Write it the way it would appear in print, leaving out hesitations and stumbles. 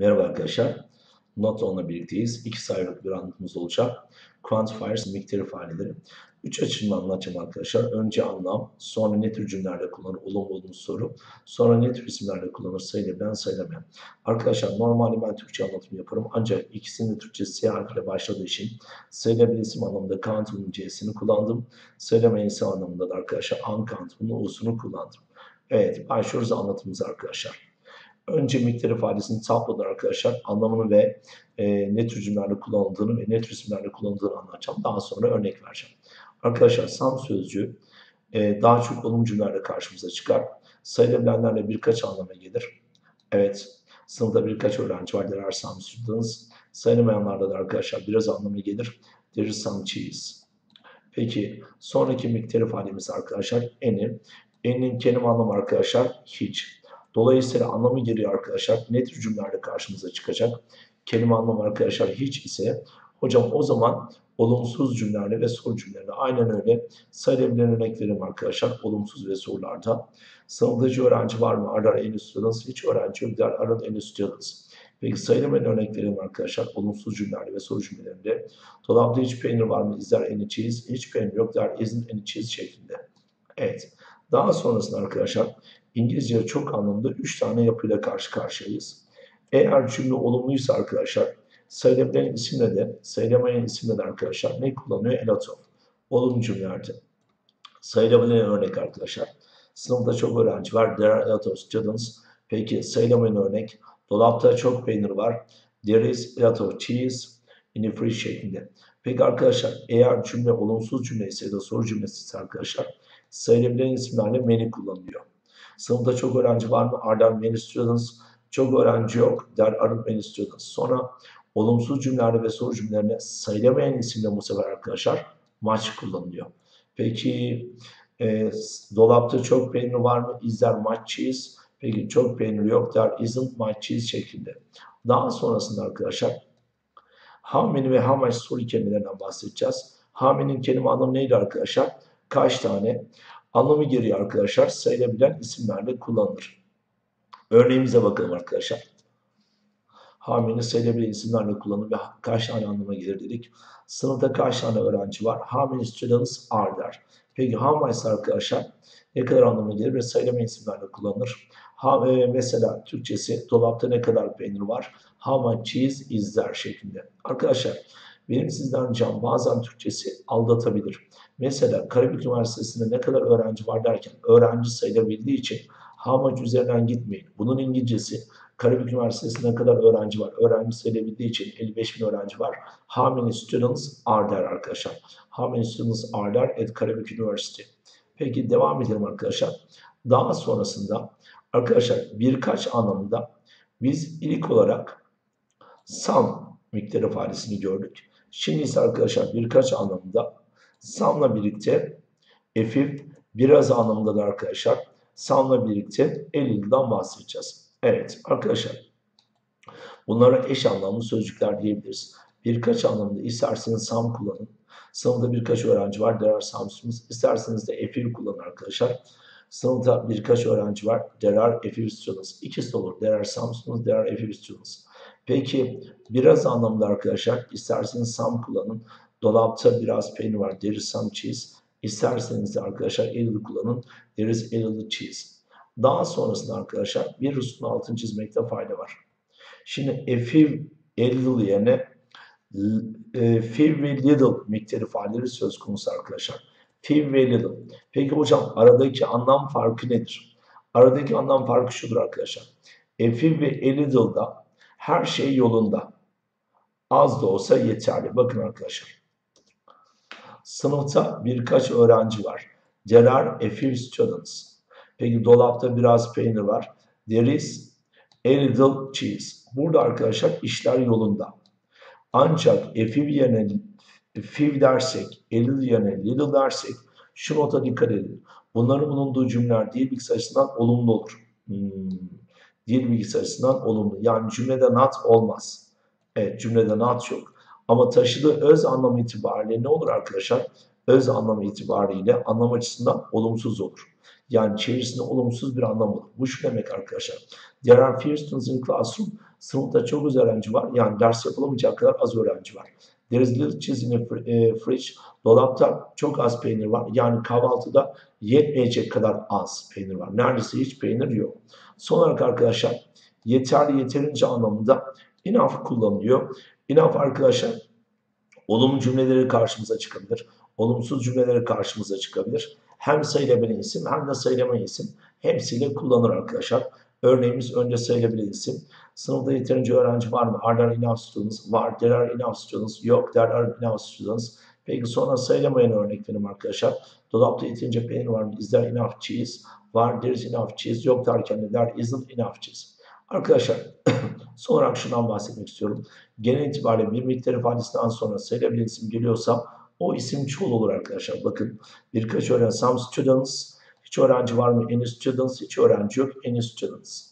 Merhaba arkadaşlar. Not onunla birlikteyiz. 2 sayfalık bir anlatımız olacak. Quantifiers, miktar ifadeleri. 3 açımdan anlatacağım arkadaşlar. Önce anlam, sonra ne tür cümlelerde kullanılır, olumlu olumsuz soru, sonra ne tür isimlerle kullanılır, sayılabilen, sayılamayan. Arkadaşlar normalde ben Türkçe anlatım yaparım. Ancak ikisinin de Türkçesi S harfiyle başladığı için sayılabilen isim anlamında countable C'sini kullandım. Sayılamayan isim anlamında da arkadaşlar uncountable U'sunu kullandım. Evet, başlıyoruz anlatımımıza arkadaşlar. Önce miktar ifadesini tabloda arkadaşlar anlamını ve ne tür cümlelerde kullanıldığını ve ne tür isimlerle kullanıldığını anlatacağım. Daha sonra örnek vereceğim. Arkadaşlar some sözcüğü daha çok olumlu cümlelerde karşımıza çıkar. Sayılabilenlerle birkaç anlama gelir. Evet, sınıfta birkaç öğrenci var. There are some students. Sayılamayanlarda da arkadaşlar biraz anlamı gelir. There is some cheese. Peki sonraki miktar ifademiz arkadaşlar any. Any'nin kelime anlamı arkadaşlar hiç. Dolayısıyla anlamı geliyor arkadaşlar. Ne tür cümlelerde karşımıza çıkacak? Kelime anlamı arkadaşlar hiç ise hocam o zaman olumsuz cümlelerle ve soru cümlelerle aynen öyle sayılabilen örneklerim arkadaşlar olumsuz ve sorularda. Sınıfta öğrenci var mı? Are there any students? Hiç öğrenci yok. There aren't any students. Peki sayılamayan örneklerim arkadaşlar olumsuz cümlelerle ve soru cümlelerinde. Dolapta hiç peynir var mı? Is there any cheese? Hiç peynir yok. There isn't any cheese şeklinde. Evet. Daha sonrasında arkadaşlar İngilizce'de çok anlamda 3 tane yapıyla karşı karşıyayız. Eğer cümle olumluysa arkadaşlar sayılabilen isimle de sayılamayan isimle de arkadaşlar ne kullanıyor? A lot of. Olumlu cümlelerde. Sayılabilen örnek arkadaşlar. Sınıfta çok öğrenci var. There are a lot of students. Peki sayılamayan örnek. Dolapta çok peynir var. There is a lot of cheese in the fridge şeklinde. Peki arkadaşlar eğer cümle olumsuz cümle ise ya da soru cümlesi ise arkadaşlar sayılabilen isimlerle many kullanılıyor. Sınıfta çok öğrenci var mı? Are there many students? Çok öğrenci yok. There aren't many students. Sonra olumsuz cümlelerde ve soru cümlelerine sayılamayan isimle bu sefer arkadaşlar much kullanılıyor. Peki dolapta çok peynir var mı? Is there much cheese? Peki çok peynir yok. There isn't much cheese şeklinde. Daha sonrasında arkadaşlar how many ve how much soru kelimelerinden bahsedeceğiz. How many'nin kelime anlamı neydi arkadaşlar? Kaç tane? Anlamı geriye arkadaşlar sayılabilen isimlerle kullanılır. Örneğimize bakalım arkadaşlar. How many sayılabilen isimlerle kullanılır ve kaç tane anlama gelir dedik. Sınıfta kaç tane öğrenci var? How many students are there? Peki how much arkadaşlar ne kadar anlamına gelir ve sayılamayan isimlerle kullanılır. Mesela Türkçesi dolapta ne kadar peynir var? How much cheese is there şeklinde. Arkadaşlar benim sizden ricam bazen Türkçesi aldatabilir. Mesela Karabük Üniversitesi'nde ne kadar öğrenci var derken öğrenci sayılabildiği için how much üzerinden gitmeyin. Bunun İngilizcesi Karabük Üniversitesi'nde ne kadar öğrenci var? Öğrenci sayılabildiği için 55 bin öğrenci var. How many students are there arkadaşlar? How many students are there at Karabük University? Peki devam edelim arkadaşlar. Daha sonrasında arkadaşlar birkaç anlamda biz ilk olarak some miktar ifadesini gördük. Şimdi ise arkadaşlar birkaç anlamda some'la birlikte efif biraz anlamında da arkadaşlar some'la birlikte a little'dan bahsedeceğiz. Evet arkadaşlar bunlara eş anlamlı sözcükler diyebiliriz. Birkaç anlamda isterseniz some kullanın. Sınıfta birkaç öğrenci var. There are some students. İsterseniz de a few kullanın arkadaşlar. Sınıfta birkaç öğrenci var. There are a few students. İkisi de olur. There are some students. There are a few students. Peki biraz anlamda arkadaşlar isterseniz some kullanın. Dolapta biraz peynir var. There is some cheese. İsterseniz de arkadaşlar a little kullanın. There is a little cheese. Daha sonrasında arkadaşlar bir hususun altını çizmekte fayda var. Şimdi a few, a little yerine few ve little miktar ifadeleri söz konusu arkadaşlar. Few ve little. Peki hocam aradaki anlam farkı nedir? Aradaki anlam farkı şudur arkadaşlar. A few ve a little'da her şey yolunda. Az da olsa yeterli. Bakın arkadaşlar. Sınıfta birkaç öğrenci var. There are a few students. Peki dolapta biraz peynir var. There is a little cheese. Burada arkadaşlar işler yolunda. Ancak a few yerine few dersek, a little yerine little dersek şu nota dikkat edin. Bunların bulunduğu cümleler dil bilgisi açısından olumlu olur. Dil bilgisi açısından olumlu. Yani cümlede not olmaz. Evet cümlede not yok. Ama taşıdığı öz anlamı itibariyle ne olur arkadaşlar? Öz anlamı itibariyle anlam açısından olumsuz olur. Yani çevirisinde olumsuz bir anlam olur. Bu şu demek arkadaşlar. There are few students in classroom. Sınıfta çok az öğrenci var. Yani ders yapılamayacak kadar az öğrenci var. There is little cheese in the fridge. Dolapta çok az peynir var. Yani kahvaltıda yetmeyecek kadar az peynir var. Neredeyse hiç peynir yok. Son olarak arkadaşlar yeterli, yeterince anlamında enough kullanılıyor. Enough arkadaşlar olumlu cümleleri karşımıza çıkabilir. Olumsuz cümleleri karşımıza çıkabilir. Hem sayılabilen isim hem de sayılamayan isim hepsiyle kullanır arkadaşlar. Örneğimiz önce sayılabilen isim. Sınıfta yeterince öğrenci var mı? Are there enough students? Var. There are enough students. Yok. There are enough students. Peki sonra sayılamayan örnek verim arkadaşlar. Dolapta yeterince peynir var mı? Is there enough cheese? Var. There is enough cheese. Yok derken de there isn't enough cheese. Arkadaşlar son olarak şundan bahsetmek istiyorum. Genel itibariyle bir miktar ifadesinden sonra sayılabilen isim geliyorsa o isim çoğul olur arkadaşlar. Bakın birkaç öğrenci, some students, hiç öğrenci var mı? Any students, hiç öğrenci yok. Any students.